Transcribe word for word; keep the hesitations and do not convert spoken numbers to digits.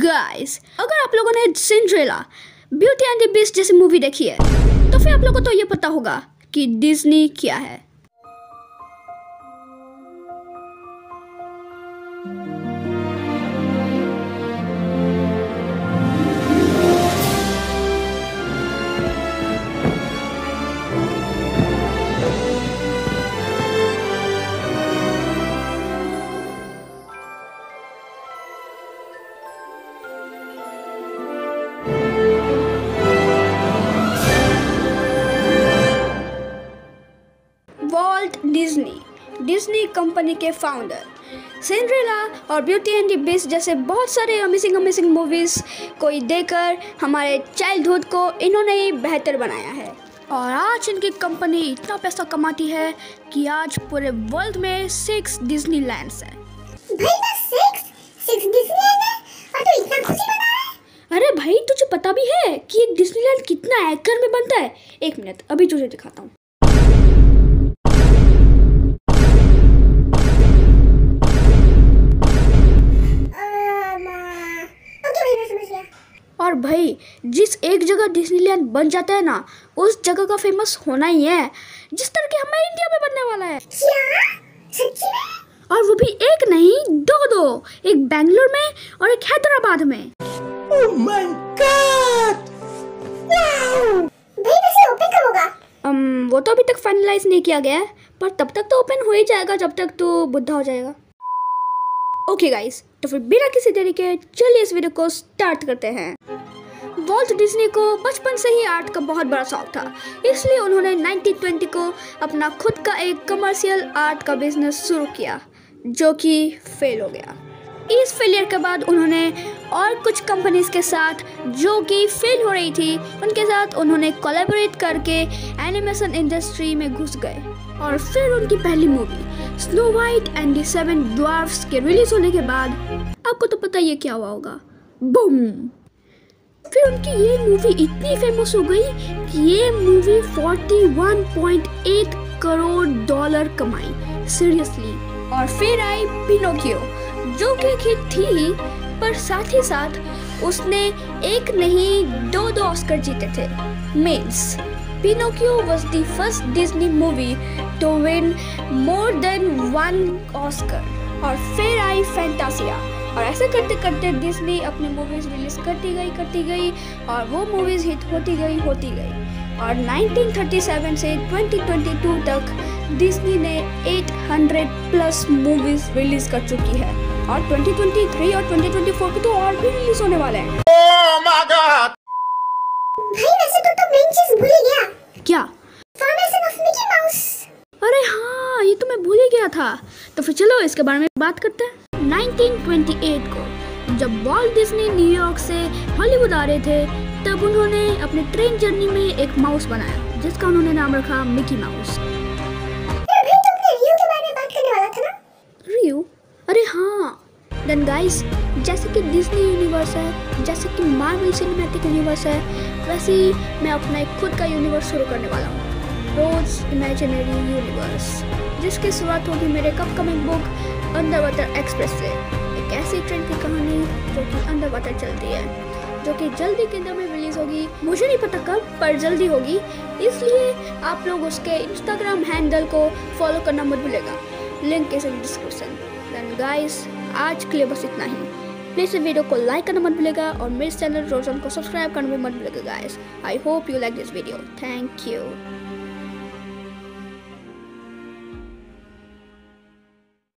Guys, अगर आप लोगों ने Cinderella, beauty and the beast जैसी मूवी देखी है तो फिर आप लोगों को तो ये पता होगा कि डिज्नी क्या है। वॉल्ट डिज्नी, डिज्नी कंपनी के फाउंडर, सिंड्रेला और ब्यूटी एंड द बीस्ट जैसे बहुत सारे अमेजिंग अमेजिंग मूवीज़ को देखकर हमारे चाइल्डहुड को इन्होंने ही बेहतर बनाया है। और आज इनकी कंपनी इतना पैसा कमाती है कि आज पूरे वर्ल्ड में सिक्स डिज्नी लैंड्स हैं। भाई बस सिक्स सिक्स डिज्नीलैंड है और तू इतना खुशी मना रहा है? अरे भाई, तुझे पता भी है कि एक डिज्नीलैंड कितना एकड़ में बनता है? एक मिनट, अभी तुझे दिखाता हूँ। और भाई, जिस एक जगह डिज्नीलैंड बन जाता है ना, उस जगह का फेमस होना ही है, जिस तरह के हमारे इंडिया में बनने वाला है। क्या? सच्ची में? और वो भी एक नहीं, दो दो, एक बेंगलुरु में और एक हैदराबाद में। Oh my god! वाओ! भाई वैसे ओपन कब होगा? um, वो तो अभी तक फाइनलाइज नहीं किया गया है, पर तब तक तो ओपन हो ही जाएगा जब तक तो बुढ़ा हो जाएगा। ओके गाइस, तो फिर बिना किसी देरी के चलिए इस वीडियो को स्टार्ट करते हैं। वॉल्ट डिज्नी को बचपन से ही आर्ट का बहुत बड़ा शौक था, इसलिए उन्होंने नाइनटीन ट्वेंटी को अपना खुद का एक कमर्शियल आर्ट का बिजनेस शुरू किया, जो कि फेल हो गया। इस फेलियर के बाद उन्होंने और कुछ कंपनीज के साथ जो कि फेल हो रही थी उनके साथ उन्होंने कोलैबोरेट करके एनिमेशन इंडस्ट्री में घुस गए। और फिर उनकी पहली movie snow white and the seven dwarfs के रिलीज होने के बाद आपको तो पता ही क्या हुआ होगा, बूम। फिर उनकी ये मूवी इतनी फेमस हो गई कि ये मूवी इकतालीस पॉइंट आठ करोड़ डॉलर कमाई, सीरियसली। और फिर आई पिनोकियो, जो कि एक हिट थी, पर साथ ही साथ उसने एक नहीं दो दो ऑस्कर जीते थे। Means Pinocchio was the first Disney movie to win more than one Oscar। और फिर आई फैंटासिया, और ऐसे करते करते डिज्नी अपनी मूवीज रिलीज करती गई करती गई और वो मूवीज हिट होती गई होती गई। और नाइनटीन थर्टी सेवन से ट्वेंटी ट्वेंटी टू तक डिज्नी ने आठ सौ प्लस मूवीज रिलीज कर चुकी है, और ट्वेंटी ट्वेंटी थ्री और ट्वेंटी ट्वेंटी फोर की तो और भी रिलीज होने वाले हैं। Oh my God! भाई वैसे तो तो मेन चीज भूल ही गया। क्या? Formation of Mickey Mouse. अरे हाँ, ये तो मैं भूल ही गया था। तो फिर चलो इसके बारे में बात करते हैं। नाइनटीन ट्वेंटी एट को जब वॉल्ट डिज्नी न्यूयॉर्क से हॉलीवुड आ रहे थे, तब उन्होंने अपने ट्रेन जर्नी में एक माउस बनाया जिसका उन्होंने नाम रखा मिकी माउस। भाई तुमने रियो के बारे में बात करने वाला था ना? रियो? अरे हाँ। देन गाइस, जैसे कि डिज्नी यूनिवर्स है, जैसे कि मार्वल सिनेमैटिक यूनिवर्स है, वैसे ही मैं अपना एक खुद का यूनिवर्स शुरू करने वाला हूँ, रोज इमेजिनरी यूनिवर्स, जिसकी शुरुआत होगी मेरे upcoming book under water express से। एक ऐसी ट्रेन की कहानी जो कि अंडर वाटर चलती है, जो कि जल्दी के अंदर में रिलीज होगी। मुझे नहीं पता कब, पर जल्दी होगी, इसलिए आप लोग उसके इंस्टाग्राम हैंडल को फॉलो करना मत भूलेगा, link is in description. Then guys, आज के लिए बस इतना ही। प्लीज इस वीडियो को लाइक करना मत भूलेगा और मेरे चैनल रोशन को सब्सक्राइब करना भी मत भूलेगा guys. I hope you like this video. Thank you.